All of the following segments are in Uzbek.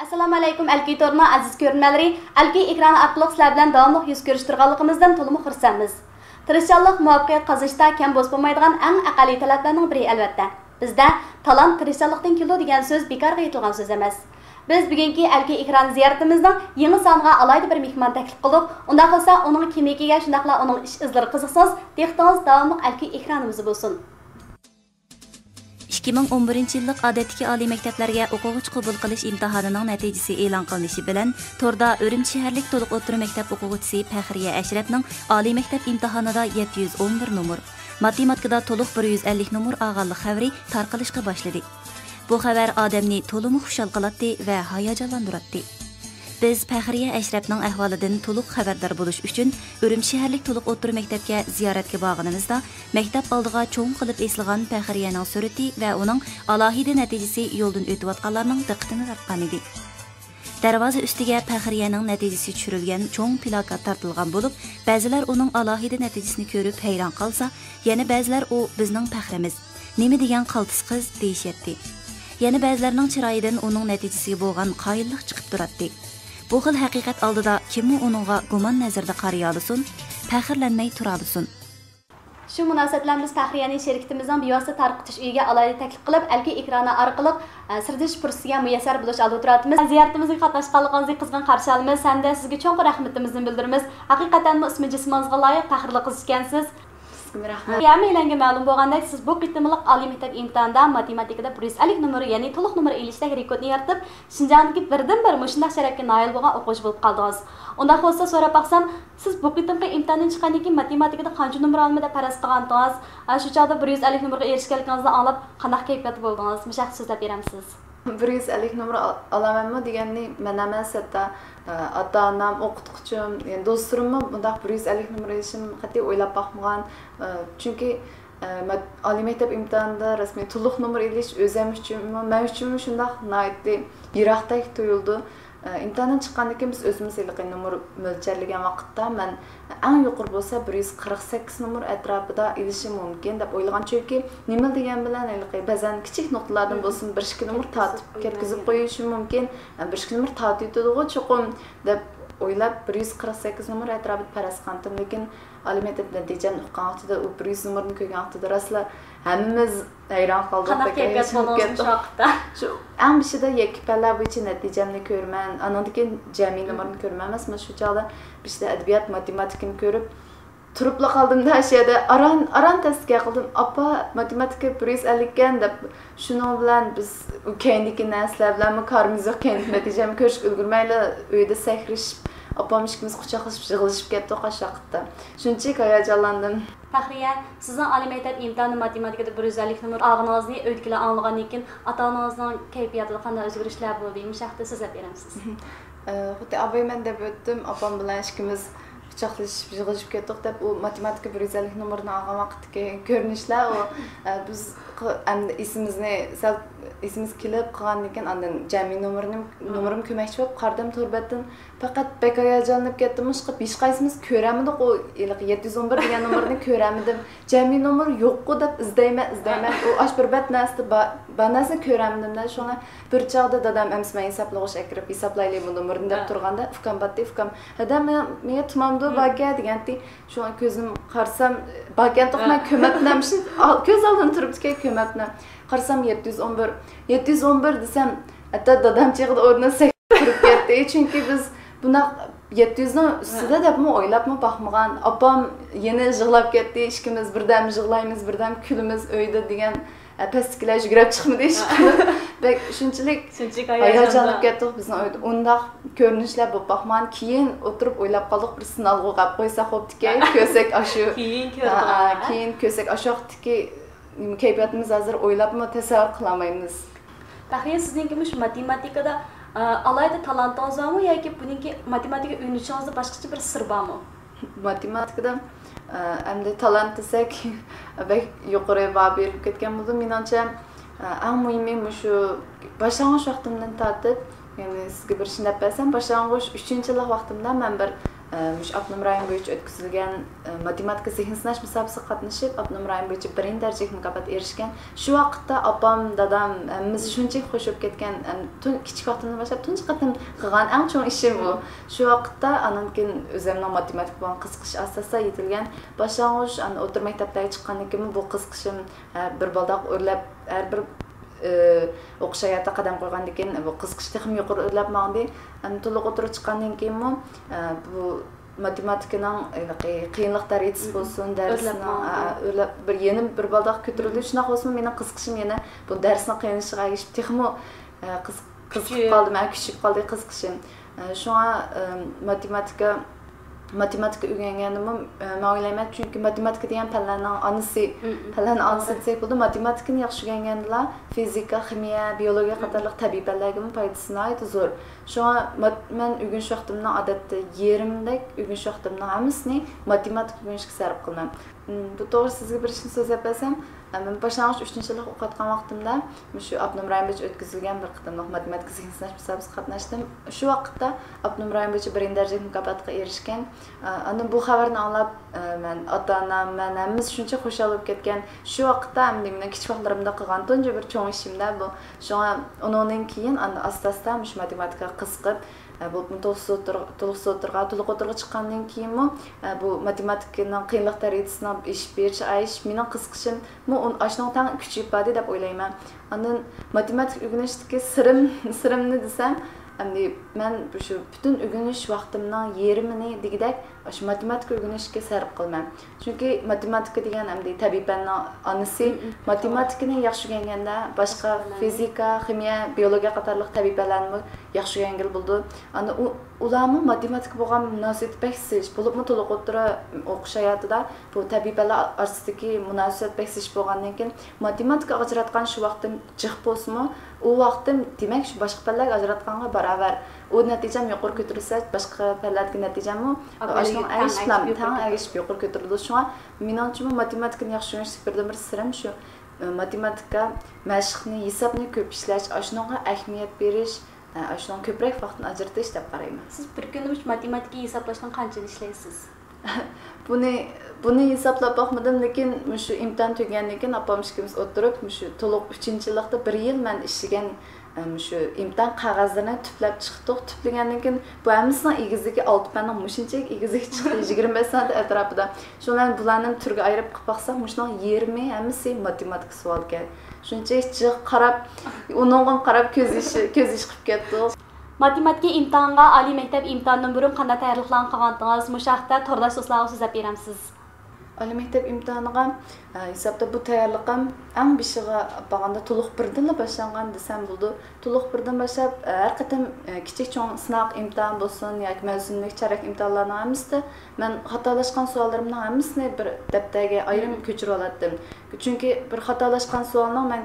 Assalamu alaykum Alki Torna aziz ko'rganlar. Alki ekrani orqali sizlar bilan davomli yuz ko'rishtirganligimizdan to'liq xursandmiz. Tirishchanlik muvaffaqiyat qozonishda kam bo'z bo'lmaydigan eng aqalliy talablarning biri albatta. Bizda talant tirishchanlikdan keldi degan so'z bekorga aytilgan so'z emas. Biz bugungi Alki ekran ziyoratimizning yangi soniga alayda bir mehmon taklif qildik. Unda qolsa uning kimligiga shundaqla uning ish izlari qiziqsangiz, diqqatingiz davomli Alki ekranimiz bo'lsin. 2011 yillik odatdagi oliy maktablarga o'quvchi qabul qilish imtihonining natijasi e'lon qilinishi bilan Torda Urumchi shaharlik to'liq o'rta maktab o'quvchisi Faxriya Ashrafning oliy maktab imtihonida 711 nomer, matematikada to'liq 150 nomer olganlik xabari tarqalishga boshladi. Bu xabar odamni to'liq xushal qiladi va hayajonlantiradi. Biz Faxriya Ashrafning ahvolidan to'liq xabardor bo'lish uchun Urumchi shaharlik to'liq o'rta maktabga ziyoratga borganimizda maktab oldiga cho'ng qilib esilgan Faxriyaning surati va uning alohida natijasi yo'ldan o'tayotganlarning diqqatini tortgan edi. Darvoza ustiga Faxriyaning natijasi tushirilgan cho'ng plakat tortilgan bo'lib, ba'zilar uning alohida natijasini ko'rib hayron qolsa, yana ba'zilar u bizning faxrimiz, nima degan qaltis qiz deyishyapti. Yana ba'zilarning chiroyidan uning natijasiga bo'lgan qoyillik chiqib turadi. Bu xil haqiqat oldida kimmi uningga gumon nazarda qaraya olsin, faxrlanmay tura olsin. Shu munosabat bilan biz Faxriyaning sherikitimizning bevosita tarqitish uyiga alohida taklif qilib, Alki ekrani orqali sirdish fursatiga muyassar bo'lish oldi turamiz. Ziyoratimizga qatnashganligingizni qizg'in qarshi olamiz. Hamda sizga cho'nqur rahmatimizni bildiramiz. Haqiqatan ismi jismingizga loyiq faxrli qiz ekansiz. Rahmat. Ya'ni ma'lum bo'lgandek, siz bu qitimliq oliy maktab imtihonida matematikada 150 nomer, ya'ni to'liq nomer elishdagi rekordni yaratib, Shinjongdagi birdan-bir mushundaq sharafga noil bo'lgan o'quvchi bo'lib qoldingiz. Unda bo'lsa so'rab baqsam, siz bu qitimli imtihondan chiqqandan keyin matematikada qancha nomer olmadi deb faraz qilgandingiz? Shu chog'da 150 nomerga erishganligingizni anglab, qanday kayfiyat bo'ldingiz? Mishaq so'zlab beramsiz. 150 nomer olamanmi deganni men emas, hatto ota-onam, o'qituvchim, yani do'stlarimmi bundaq 150 nomer olishim qat'iy o'ylab boqmagan. Chunki oliy maktab imtihonida rasmiy to'liq nomer olish o'zim uchun, men uchun shundaq nihoyatda yiroqdek tuyuldi. İmtihandan chiqqandan keyin biz o'zimiz ilqi nomer mo'ljallangan vaqtda men eng yuqori bo'lsa 148 nomer atrofida ilishim mumkin deb o'ylagan, chunki nima degan bilan ilqi ba'zan kichik nuqtalardan bo'lsin 1-2 nomer tatib ketkizib qo'yishim mumkin, 1-2 nomer tatiydigu cho'qim deb o'ylab 148 nomer atrofida faraz qildim, lekin oliy maktab natijani o'qigan vaqtida u 100 nomerni ko'rgan vaqtida rasla hammamiz hayron qoldik. Qanaqa kayfiyat bo'ldi shu vaqtda? Shu eng bishida yakka palla bo'yicha natijamni ko'rman, andan keyin jami nomerni ko'rman emas, men shu chog'da bishida adabiyot, matematikani ko'rib turibla qoldimda, ashiyada aran testga qildim. Apa matematika 150 ekan deb shuning bilan biz keyingi narsalar bilan karimiz yo'q, keyingi natijamni ko'rishga ulgurmayli uyda sakrishib, opam ikimiz quchoqlashib yig'ilishib ketdik o'sha vaqtda. Shunchalik hayajonlandim. Faxriya, sizning oliy maktab imtihoni matematikada 150 nomer olganingizni o'tkilar anglagandan keyin ota-onangizning kayfiyatida qanday o'zgarishlar bo'ldi? Mishaqda so'zlab beramsiz. Xuddi abayman deb o'tdim, opam bilan ikimiz quchoqlashib yig'ilishib ketdik deb u matematika 150 nomerni olgan vaqtdagi ko'rinishlar u biz endi isimiz kelib qolgandan keyin andan jami nomerim ko'makchi bo'lib qardim turbatdan faqat bek hayajonlanib ketdim. Hech qaysimiz ko'ramidik u 711 degan nomerni ko'ramidim. Jami nomer yo'q-ku deb izlayman. U ash bir bat narsa banasini ko'ramdim. Shuna bir chog'da dadam amsman hisoblag'ich akirib hisoblaylik bu nomerni deb turganda ukam batdi, ukam dadam menga tumamdi baga deganti. Shuna ko'zim qarsam bagan to'qman ko'matnamshi ko'z oldimda turibdi ko'matna. Qarsam 711 desam, hatta dadam chig'ida o'rnidan turib ketdi. Chunki biz buni 700 ning ustida debmi o'ylabmi boqmagan. Opam yana yig'lab ketdi. Ikkimiz birdam yig'laymiz, birdam kulimiz uyda degan pastkilar yugurib chiqmadi ishqilib. Bek shunchalik hayajonlanib ketdik bizni uyda. Undaq ko'rinishlar bo'lib boqman. Keyin o'tirib o'ylab qoldik, bir sinalg'a qilib qo'ysa xo'pdiki, ko'sak ashu. Keyin ko'sak ashoqdiki kayfiyatimiz hozir o'ylabmi tasavvur qilolmaymiz. Faxriya, sizningki shu matematikada alayda talantingiz bormi yoki buningki matematika o'rganishingizda boshqacha bir sir bormi? Matematikada endi talant desak, bek yuqori baho berib ketgan bo'ldi. Menimcha eng muhimi shu boshlang'ich vaqtimdan tortib, ya'ni sizga bir shunday desam, boshlang'ich 3-yillik vaqtimda men bir Abnum rayon bo'yicha o'tkazilgan matematika zehn sinash musobaqasiga qatnashib, Abnum rayon bo'yicha 1-darajaga mukofot erishgan. Shu vaqtda opam, dadam hammamiz shunchalik xush bo'lib ketgan, kichik vaqtimdan boshlab tunji qatim qilgan eng chong ishim bu. Shu vaqtda anankin o'zimning matematika bilan qiziqish asosan yetilgan. Boshlang'ich o'rta maktablarga chiqqandan keyin bu qiziqishim bir baldoq o'rlab har bir o'qish hayotida qadam qo'ygandan keyin bu qiziqish texim yuqori o'rlab mandi. To'liq o'tirib chiqqandan keyin bu matematikaning qiyinlik darajasi bo'lsin, darsning o'rlab bir yeni bir baldoq ko'tarildi. Shunaqa bo'lsin, mening qiziqishim yana bu darsning qiyinlishiga erishib texim qiziqib qoldim, kuchib qoldi qiziqishim. Shunga matematika o'rganganim men o'ylayman, chunki matematika degan fanlarning onasi desak bo'ladi. Matematikani yaxshi o'rganganlar fizika, ximiya, biologiya qatorliq tabiiy fanlarga foydasi nihoyat zo'r. Shunga men o'rganish vaqtimning odatda yerimdek o'rganish vaqtimning hammasini matematika o'rganishga sarf qilaman. Bu to'g'ri sizga bir ishni so'zlab bersam, men boshlang'ich 3-yillik o'qiyotgan vaqtimda shu Abnum rayon bo'yicha o'tkazilgan bir qatimliq matematika zehn sinash musobaqasiga qatnashdim. Shu vaqtda Abnum rayon bo'yicha 1-darajaga mukofotga erishgan. Ana bu xabarni anglab men ota-onam, men hammamiz shuncha xushal bo'lib ketgan. Shu vaqtda mening kichik vaqtlarimda qilgan tunji bir cho'ng ishimda bu. Shunga undan keyin asta-asta shu matematikaga qiziqib bu to'liq o'tirg'a chiqqandan keyin bu matematikaning qiyinlik darajasini ish berish, mening qiziqishim ashundan tang kuchayib bordi deb o'ylayman. Andan matematika o'rganishdagi sirimni desam, men shu butun o'rganish vaqtimning yerimini degidek shu matematika o'rganishga sarf qilaman. Chunki matematika degan tabiiy fanning onasi. Matematikani yaxshi o'rganganda boshqa fizika, ximiya, biologiya qatorliq tabiiy fanlarni yaxshi o'rgangan bo'ldi. Ana ularning matematika bo'lgan munosabat beksish bo'libmi to'liq o'tira o'qish hayotida bu tabiiy fanlar orasidagi munosabat beksish bo'lgandan keyin matematika ajratgan shu vaqtim jiq bo'lsa-mi, u vaqtim demak shu boshqa fanlarga ajratganga barobar. U natijam yuqori ko'tarilsa, boshqa fanlardagi natijammi yuqori ko'tarildi. Shunga menimcha matematikani yaxshi o'rganishning birdan-bir sirim shu matematika mashqni, hisobni ko'p ishlash, ashunga ahamiyat berish, ashunga ko'proq vaqtni ajratish deb qarayman. Siz bir kunda matematika hisoblashdan qancha ishlaysiz? Buni hisoblab boqmadim, lekin shu imtihon tugagandan keyin opam ikkimiz o'tirib, shu to'liq 3-yillikda 1 yil men ishlagan shu imtihon qog'ozlarini tuplab chiqdik. Tuplagandan keyin bu hammasining egizligi 6 fanning shunchalik egizligi chiqdi 25 sant atrofida. Shundan bularni turga ayirib qilib baqsam, shuning 20 hammasi matematika savolga. Shunchalik jiq qarab, uningga qarab ko'z ish qilib ketdik. Matematika imtihonga oliy maktab imtihonidan burun qanday tayyorgarlik qilgandingiz? Mushaqda torlash so'zlarga so'zlab beramiz. Oliy maktab imtihoniga hisobda bu tayyorligim eng bishiga bag'anda to'liq birdan boshlangan desam bo'ldi. To'liq birdan boshlab har qatam kichik cho'ng sinov imtihon bo'lsin yoki mavsumlik chorak imtihonlarning hammasida men xatolashgan savollarimning hammasini bir daftarga ayirib ko'chirib olardim. Chunki bir xatolashgan savolni men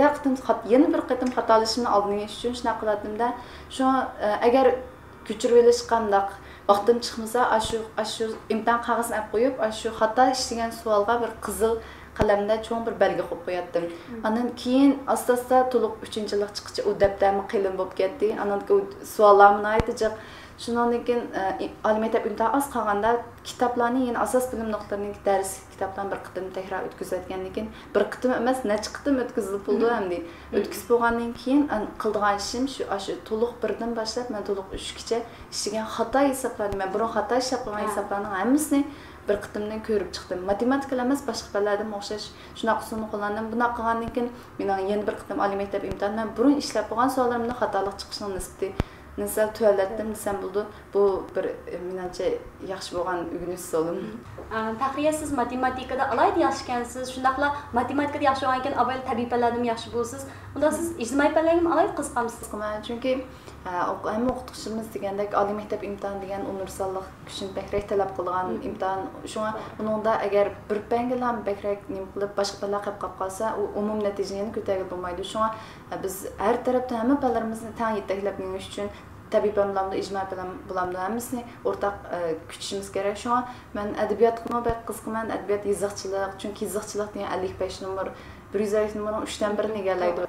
yana bir qatam xatolashimni oldini olish uchun shuna qilardimda, shu agar ko'chirib olish qandaq vaqtim chiqmasa, shu imtihon qog'ozini olib qo'yib, shu xato ishlagan savolga bir qizil qalamda cho'ng bir belgi qo'yib qo'yatdim. Andan keyin asta-asta to'liq 3-yillik chiqishcha u daftarni qiyin bo'lib ketdi. Andan keyin savollarni aytib, shundan keyin oliy maktab imtihoni oz qolganda kitoblarni yana asos bilim nuqtalarining dars kitoblarni bir qitim takror o'tkazayotgandan keyin bir qitim emas, necha qitim o'tkazilib bo'ldi hamdi. O'tkazib bo'lgandan keyin qildigan ishim shu to'liq birdan boshlab men to'liq 3gacha ishlagan xato hisoblarni, men burun xato ishlab qo'ygan hisoblarning hammasini bir qitimdan ko'rib chiqdim. Matematika emas, boshqa fanlardan o'xshash shunaqa usulni qo'llandim. Bunaqa qilgandan keyin mening yana bir qitim oliy maktab imtihonidan burun ishlab qo'ygan savollarimda xatolik chiqishining nisbati nisal tualatdim desam bo'ldi. Bu bir menimcha yaxshi bo'lgan o'rganish usulim. Tahriya, siz matematikada alayda yaxshi ekansiz. Shundaqla matematikada yaxshi bo'lgan ekan, avval tabiiy fanlardan yaxshi bo'lsiz. Unda siz ijtimoiy fanlarga ham alayda qiziqamsiz. Chunki hamma o'qituvchimiz degandek oliy maktab imtihoni degan universallik kuchini bakrak talab qilgan imtihon. Shunga uningda agar bir fanga ham bakrak nim qilib boshqa fanlar qilib qolsa, u umum natijani ko'tarib bo'lmaydi. Shunga biz har tarafdan hamma fanlarimizni teng yetaklab menish uchun tabiiy bilimlarni ijtimoiy bilimlarni hammasini o'rtaq kuchishimiz kerak. Shunga men adabiyotga bek qiziqaman, adabiyot, yozuvchilik, chunki yozuvchilik degan 55 nomer 150 nomerning 3dan 1ni egallaydi.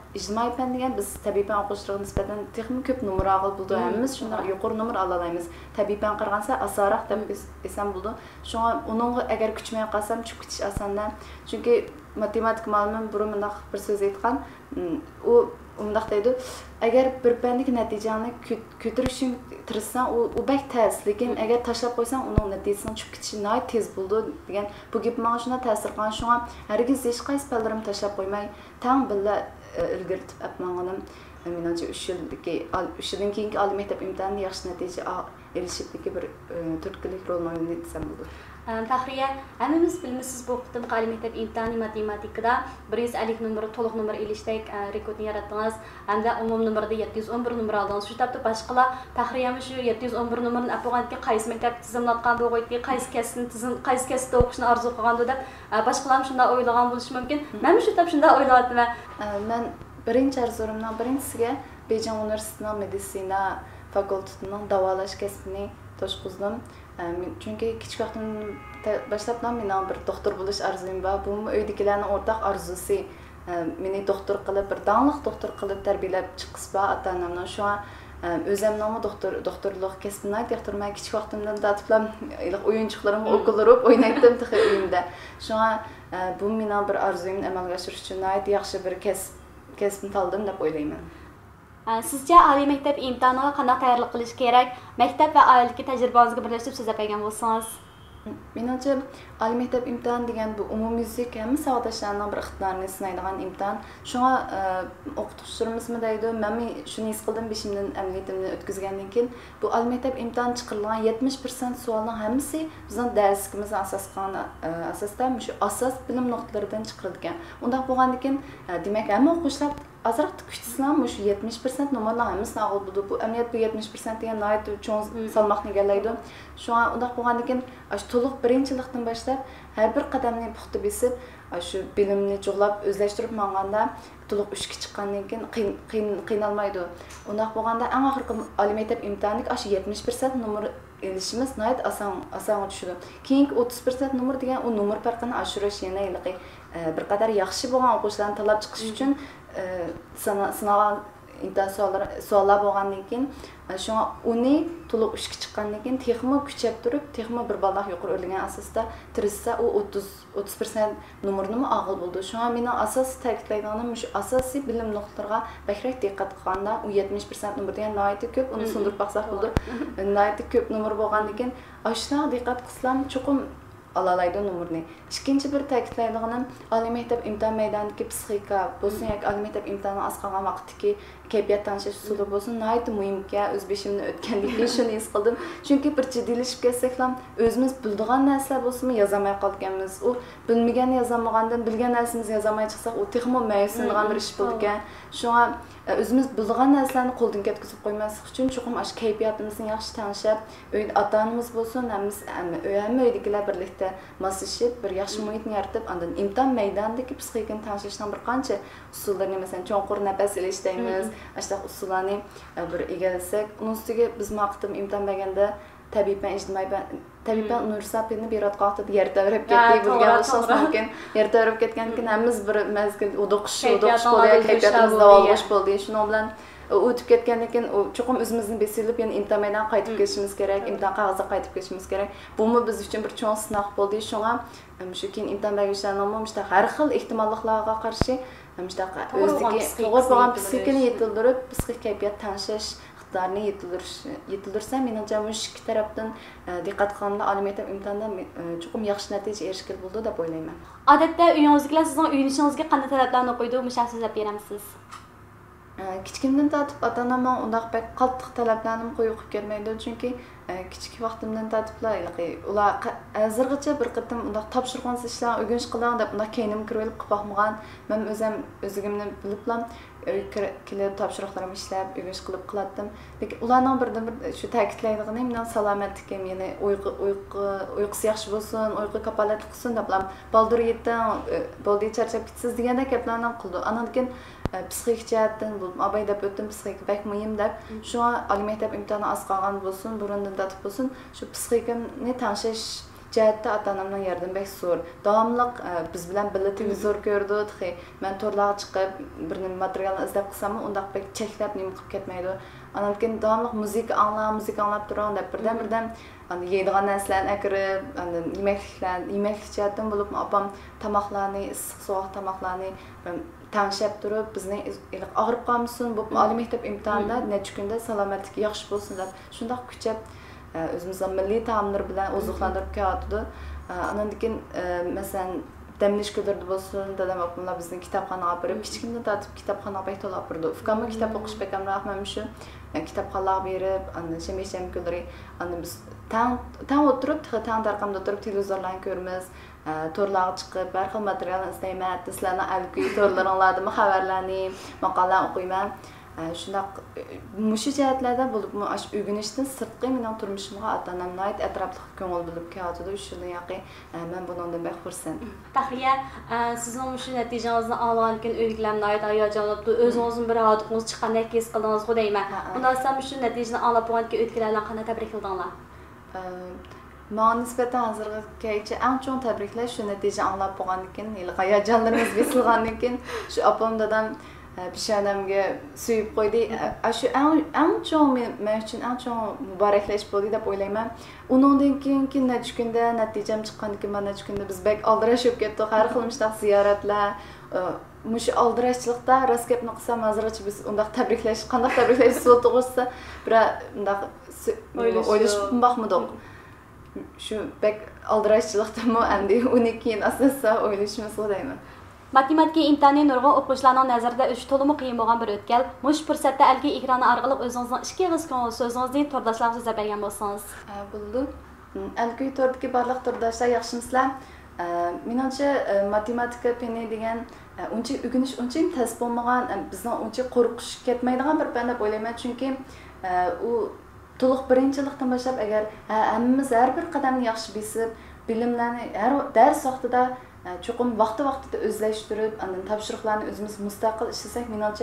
ijtimoiy fan degan biz tabiiy fan o'quvchilariga nisbatan texnik ko'p numr ag'il bo'ldi hammamiz shunday yuqori numr ola olamiz tabiiy fan qaraganda osonroq deb desam bo'ldi shunga uningga agar kuchmay qolsam tushib ketish osondan chunki matematik ma'lumot burun bundoq bir so'z aytgan u undaq deydi agar bir bandagi natijani ko'tarish uchun tirishsang u bak tez lekin agar tashlab qo'ysang uning natijasini tushib ketishi nihoyat tez bo'ldi degan bu gap menga shunday ta'sir qilgan shunga hargiz hech qaysi fanlarimni tashlab qo'ymay tang billa ilgaritib apmanganim menimcha 3 yildan keyingi oliy maktab imtihonida yaxshi natija erishishlikka bir turtkilik rol o'ynaydi desam bo'ladi. Tahriye, hammamiz bilmisiz bu qitimqi oliy maktab imtihoni matematikada 150 numr to'liq numr ilishdak rekordni yaratdingiz hamda umum numrda 711 numr oldingiz. Shu tapda boshqalar Tahriyami shu 711 numrni olganki qaysi maktab tizimlatgan bo'g'oydi, qaysi kasbda o'qishni orzu qilgandi deb boshqalar shunday o'ylagan bo'lishi mumkin. Men shu tap shunday o'ylayapman. Men birinchi arzuimdan birinchisiga Beijing universitetining meditsina fakultetining davolash kasbini to'shqizdim. Chunki kichik vaqtimdan boshlabdan mening bir doktor bo'lish arzum bor. Bu uydagilarning o'rtaq arzusi. Meni doktor qilib, bir danliq doktor qilib tarbiyalab chiqishsa bor ota-onamning. Shu o'zimning doktorlik kasbini yoqtirmay kichik vaqtimdan tortiblab o'yinchoqlarimni o'qilib o'ynaydim uyimda. Shunga bu mening bir arzumni amalga oshirish uchun yaxshi bir kasbni tanladim deb o'ylayman. Sizce oliy maktab imtihoniga qanday tayyorlik qilish kerak? Maktab va oiladagi tajribangizga birlashtirib so'zlab bergan bo'lsangiz. Menimcha oliy maktab imtihoni degan bu umumyuzlik hamma savodashlarning bir ixtiyorini sinaydigan imtihon. Shunga o'qituvchilarimizmi deydi, men shuni his qildim beshimdan amaliyatimni o'tkazgandan keyin bu oliy maktab imtihoni chiqarilgan 70% savolning hammasi bizning darsligimizga asosda shu asos bilim nuqtalaridan chiqarilgan. Undaq bo'lgandan keyin demak hamma o'quvchilar azroq kuchsizlar shu 70% numrlar hammasini ag'il bo'ldi. Bu amaliyot bu 70% degan nihoyat cho'ng salmoqni egallaydi. Shunga undaq bo'lgandan keyin shu to'liq birinchilikdan boshlab har bir qadamni puxta besib shu bilimni cho'g'lab o'zlashtirib manganda to'liq 3 ga chiqqandan keyin qiynalmaydi. Undaq bo'lganda eng oxirgi oliy maktab imtihoniga shu 70% numr ilishimiz nihoyat oson tushdi. Keyingi 30% numr degan u numr farqini oshirish yana bir qadar yaxshi bo'lgan o'quvchilarni tanlab chiqish uchun sinagan savollar bo'lgandan keyin shunga uni to'liq 3 ga chiqqandan keyin texmo kuchab turib texmo bir ballar yuqori o'rlagan asosda tirishsa u 30% numrni og'il bo'ldi. Shunga mening asosiy ta'kidlaydiganim shu asosiy bilim nuqtalariga bakrak diqqat qilganda u 70% numr degan nihoyat ko'p uni sundirib baqsaq bo'ldi. Nihoyat ko'p numr bo'lgandan keyin ashuna diqqat qilsam cho'qim alalaydı numurni. İkinci bir ta'kidlaydiganim oliy maktab imtihon maydonidagi psixika bo'lsin yoki oliy maktab imtihoni oz qolgan vaqtdagi kayfiyat tanishish usuli bo'lsin nihoyat muhimga o'z beshimni o'tgandan keyin shuni his qildim. Chunki bir jiddiylashib ketsak ham o'zimiz bildigan narsalar bo'lsinmi yozolmay qolganmiz. U bilmagan yozolmagandan bilgan narsamizni yozolmay chiqsak u texmo ma'yuslanadigan bir ish bo'ldi ekan. Shunga o'zimiz bildigan narsalarni qo'ldan ketkazib qo'ymaslik uchun chuqur shu kayfiyatimizni yaxshi tanishib, uyda ota-onamiz bo'lsin, hamma uydagilar birlikda moslashib, bir yaxshi muhitni yaratib, andan imtihon maydonidagi psixikani tanishishdan bir qancha usullarni, masalan, cho'nqur nafas olish deymiz, ashta usullarni bir egallasak, uning ustiga biz maqtim imtihon berganda tabiiy fan universitetini berat qaqtida yer davrab ketdi bo'lgan bo'lsa mumkin. Yer davrab ketgandan keyin hammamiz bir mazgil o'qish bo'ldi, kayfiyatimiz davolg'ish bo'ldi. Shuning bilan o'tib ketgandan keyin cho'qim o'zimizni besilib, yana imtihon maydoniga qaytib ketishimiz kerak, imtihon qog'oziga qaytib ketishimiz kerak. Bu biz uchun bir cho'ng sinov bo'ldi. Shunga shu keyin imtihon beruvchilarning har xil ehtimolliklarga qarshi o'ziga to'g'ri bo'lgan psixikani yetildirib, psixik kayfiyat tanishish iqtidorni yetildirsa, menimcha mush ikki tarafdan diqqat qilganda oliy maktab imtihonida cho'qim yaxshi natija erishgan bo'ldi deb o'ylayman. Odatda uyingizdagilar sizning uyinishingizga qanday talablarni qo'ydi, mushaq so'zlab beramiz? Kichikimdan tortib ota-onam undaq bak qattiq talablarni qo'yib kelmaydi, chunki kichik vaqtimdan tortiblar ular hozirgacha bir qatim undaq topshirgan ishlarni o'rganish qilaman deb undaq keyinimga kirib olib qilib boqmagan. Men o'zimni biliblam kelib topshiriqlarimni ishlab o'rganish qilib qilatdim. Lekin ularning birdan bir shu ta'kidlaydigani men salomatligim, ya'ni uyqusi yaxshi bo'lsin, uyqu kapolat qilsin deblam. Baldur yetdan, bo'ldi charchab ketsiz deganda gaplarni qildi. Andan keyin psixik jihatdan bu abay deb o'tdim, psixik bak muhim deb. Shu oliy maktab imtihoni oz qolgan bo'lsin, burundan tatib bo'lsin, shu psixikani tanishish jihatda ota-onamning yordami bek zo'r. Davomliq biz bilan birga televizor ko'rdik. Men to'rlarga chiqib bir nima materialni izlab qilsam, undaq bek cheklab nima qilib ketmaydi. Anamkin davomliq muzika anglab turing deb birdan yeydigan narsalarni akirib, yemeklik jihatdan bo'lib opam tomoqlarni, issiq sovuq tomoqlarni tanishib turib, bizni og'rib qolmasin, bu oliy maktab imtihonida necha kunda salomatlik yaxshi bo'lsin deb shundoq kuchab o'zimizning milliy taomlar bilan oziqlantirib kelyapti. Andan keyin masalan demlish ko'dirdi bo'lsin, dadam opamlar bizni kitobxonaga olib borib, kichkinadan tortib kitobxonaga bek to'lab bordi. Ukamga kitob o'qish bek amroq men shu kitobxonaga berib, andan shemisham ko'lari, andan biz tang o'tirib, tang tarqamda o'tirib televizorlarni ko'ramiz. To'rlarga chiqib, har xil materialni izlayman, sizlarning alki to'rlaringlardan xabarlarni, maqolalarni o'qiyman. Shundoq mushu jihatlarda bo'lib, ash o'rganishdan sirtqi mening turmushimga ota-onamga oid atrofli ko'ngil bo'lib kelyapti. Shundan yoqi men bundan bek xursand. Tahriya, sizning shu natijangizni olgan kun o'yliklarni oid hayajonlanib, o'zingizning bir hodiqingiz chiqqandek his qildingiz deyman. Undan so'ng shu natijani olib bo'lgan o'tganlarni qanday tabrikladinglar? Ma'na nisbatan hozirgacha eng chong tabriklar shu natija anglab bo'lgandan keyin, hayajonlarimiz besilgandan keyin shu opam dadam peshonamga suyib qo'ydi. Shu eng chong men uchun eng chong muboraklash bo'ldi deb o'ylayman. Undan keyingi necha kunda natijam chiqqandan keyin mana necha kunda biz bek aldirashib ketdik. Har xil mishdaq ziyoratlar, mush aldirashchilikda rost gapni qilsam hozirgacha biz undaq tabriklash, qanday tabriklash so'z to'g'risida bir undaq o'ylashib baxmadik. Shu bek aldirashchilikdami endi uni keyin asosda o'ylashimiz deyman. Matematika imtihoni nurg'un o'quvchilarning nazarida o'tish to'liq qiyin bo'lgan bir o'tgan. Mush fursatda alki ekrani orqali o'zingizning ikki og'iz ko'ngil so'zingizni turdoshlariga so'zlab bergan bo'lsangiz. Bo'ldi. Alki turdagi barliq turdoshlar yaxshimisizlar? Menimcha matematika fani degan uncha o'rganish uncha tez bo'lmagan, bizning uncha qo'rqish ketmaydigan bir fan deb o'ylayman, chunki u to'liq birinchilikdan boshlab agar hammamiz har bir qadamni yaxshi besib, bilimlarni har dars vaqtida cho'qim vaqtida o'zlashtirib, andan topshiriqlarni o'zimiz mustaqil ishlasak, menimcha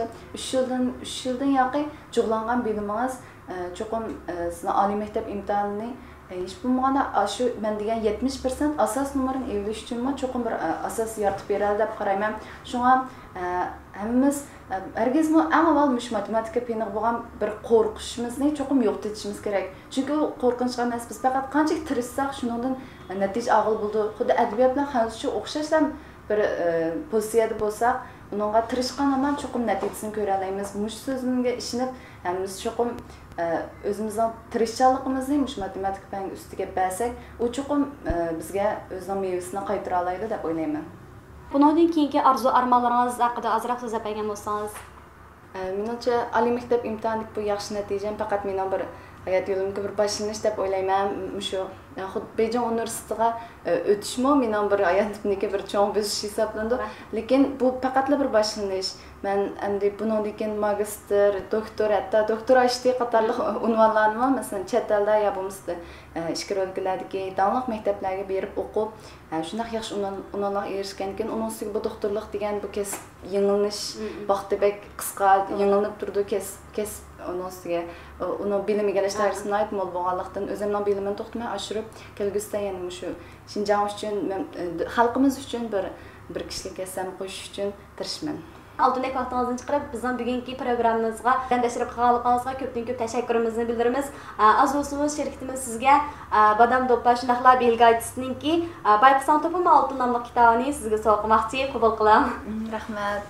3 yildan yoqi jug'langan bilimingiz cho'qim sizni oliy maktab imtihonini hech bo'lmaganda shu men degan 70% asos numerini evlish uchun cho'qim bir asos yaratib beradi deb qarayman. Shunga hammamiz hargizmi eng avval matematika faniga bo'lgan bir qo'rqishimizni cho'qim yo'qotishimiz kerak. Chunki u qo'rqinchga emas, biz faqat qancha tirishsak, shundan natija og'il bo'ldi. Xuddi adabiyot bilan hozircha o'xshashdan bir pozitsiyada bo'lsak, unga tirishgan hamon cho'qim natijasini ko'ra olamiz. Mush so'zimga ishonib, hammamiz cho'qim o'zimizning tirishchanligimizni mush matematika fani ustiga bersak, u cho'qim bizga o'zining mevasini qaytara oladi deb o'ylayman. Bundan keyingi arzu armonlaringiz haqida ozroq so'zlab bergan bo'lsangiz. Menimcha oliy maktab imtihonidagi bu yaxshi natijam faqat mening bir hayot yo'limga bir boshlanish deb o'ylayman. Shu xuddi Bejon universitetiga o'tishmi mening bir hayotimdagi bir cho'ng bosish hisoblandi. Lekin bu faqat bir boshlanish. Men endi bundan keyin magistr, doktor, hatto doktorashti qatorliq unvonlarni masalan chet elda yo bo'lmasa ishkir o'lkalardagi davlat maktablarga berib o'qib, shunday yaxshi unvonlarga erishgan keyin uning ustiga bu doktorlik degan bu kasb yengilnish vaqti bek qisqa yengilib turdi kasb onun ustiga uni bilim egallash darajasini ayt mo'l bo'lganlikdan o'zimning bilimimni to'xtamay oshirib kelgusida yana shu Xinjiang uchun xalqimiz uchun bir kishilik hissam qo'shish uchun tirishman. Altındaki vaqtingizni chiqarib, bizning bugungi programmamizga tashrif qilganligingizga ko'p tashakkurimizni bildiramiz. Az bo'lsa sherikimiz sizga Badam Do'ppa shunaqla belgaytisninki Bayqiston to'pimi oltin nomli kitobini sizga sovg'a qilmoqchi, qabul qilaman. Rahmat.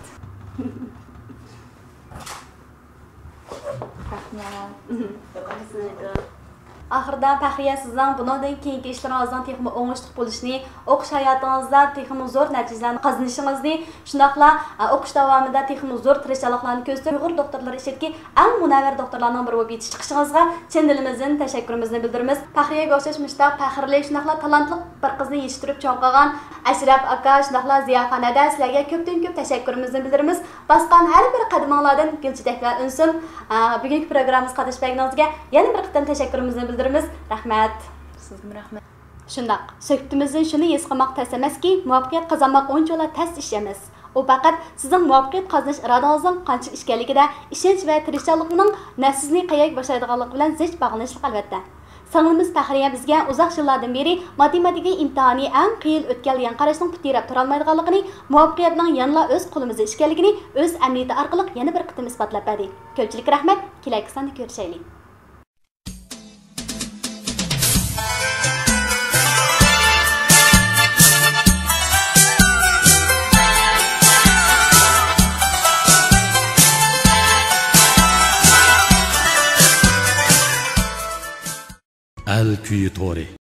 Rahmat. Ahırda Fəxriyə sizdən bundan keyingi işlərinizdən texmi oңushluq bo'lishini, o'qish hayotingizda texmi zo'r natijalarni qozonishingizini, shundoqla o'qish davomida texmi zo'r tirishchiliklarni ko'rsatib, Uyg'ur doktorlari ishidagi eng munavvar doktorlarning biri bo'lib yetish chiqishingizga chin dilimizdan tashakkurimizni bildiramiz. Fəxriyə o'xshash mushtaq faxrli, shundoqla talantli bir qizni yetishtirib cho'ng qilgan Ashraf aka, shundoqla ziyoxonada sizlarga ko'p tashakkurimizni bildiramiz. Basqan har bir qadamingizdan gulchidaklar unsin. Bugungi programmamizga qatnashganingizga yana bir qitim tashakkurimizni bildiramiz. Rahmat. Sizga rahmat. Shundoq, suhbatimizdan shuni his qilmoq tez emaski, muvaffaqiyat qozonmoq unchalar tez ish emas. U faqat sizning muvaffaqiyat qozonish irodangizning qancha ishkanligida ishonch va tirishchilikning nafsizni qayerga boshlaydiganligi bilan zich bog'lanishli albatta. Singilimiz Fahriye bizga uzoq yillardan beri matematika imtihoni eng qiyin o'tgan degan qarashning putirab turolmaydiganligini, muvaffaqiyatning yanla o'z qo'limizda ekanligini o'z amaliyoti orqali yana bir qitim isbotlab berdi. Ko'pchilik rahmat, kelasi sonda ko'rishaylik. Al Kuyi To'ri